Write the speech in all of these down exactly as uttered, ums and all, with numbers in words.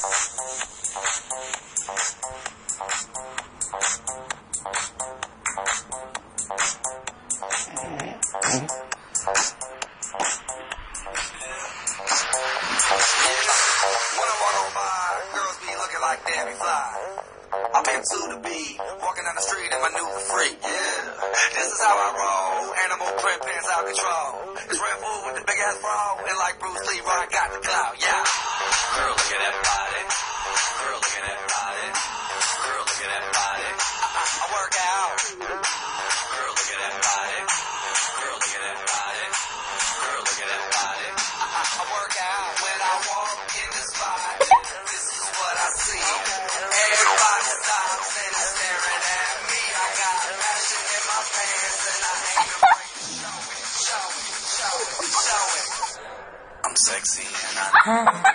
I'm into the beat, walking down the street in my new freak, yeah. This is how I roll, animal print pants out control. It's Red Bull with the big ass bra, and like Bruce Lee, I got the clout, yeah. Girl, look at that body. Girl, look at that body. Girl, look at that body. I, I, I work out. Girl, look at that body. Girl, look at that body. Girl, look at that body. I, I, I work out when I walk in the spot. This is what I see. Everybody stops and is staring at me. I got passion in my pants and I ain't afraid to show it, show it, show it, show it. I'm sexy and I know.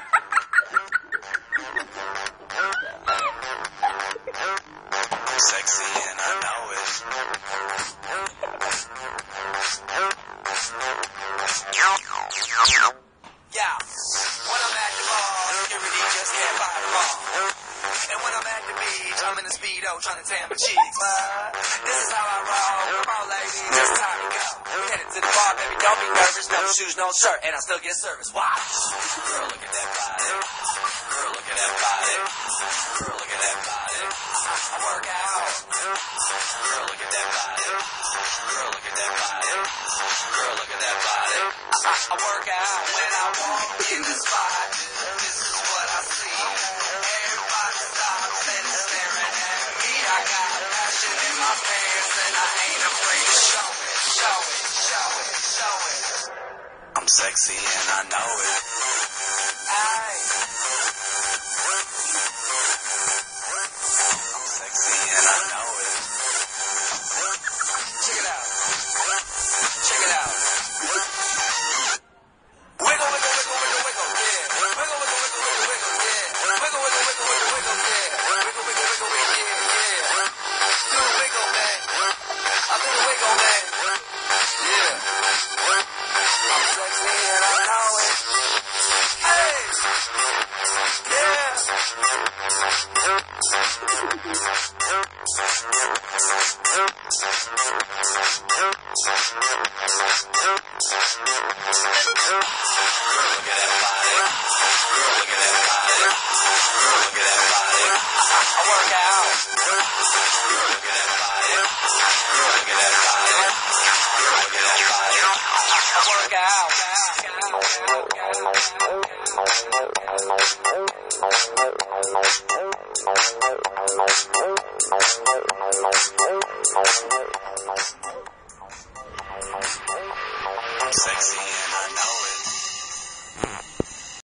I'm sexy and I know it. Yeah, when I'm at the bar, security just can't buy the bar. And when I'm at the beach, I'm in a Speedo trying to tan my cheeks. But this is how I roll. Come on, ladies, it's time to go. We headed to the bar, baby, don't be nervous. No shoes, no shirt, and I still get service. Watch. Girl, look at that body. Girl, look at that body. Girl, look at that body. I work out. Girl, look at that body. Girl, look at that body. Girl, look at that body. I, I work out when I walk in the spot. This is what I see. Everybody stops and is staring at me. I got passion in my pants and I ain't afraid to show it, show it, show it, show it. I'm sexy and I know it. Aye. I'm sexy and I know it. Check it out. Check it out. Wiggle, wiggle, wiggle, wiggle, wiggle, yeah. Wiggle, wiggle, wiggle, wiggle, wiggle, yeah. Wiggle, wiggle, wiggle, wiggle, wiggle, yeah. Wiggle, wiggle, wiggle, wiggle, yeah, yeah. Do the wiggle, man. I do the wiggle, man. Yeah. I'm sexy and I know it. Hey. Yeah. Girl, look at that body. Girl, look at that body. Girl, look at that body. I, I work out. Girl, look at that body. Girl, look at that body. Girl, look at that body. I, I work out. I'm sexy.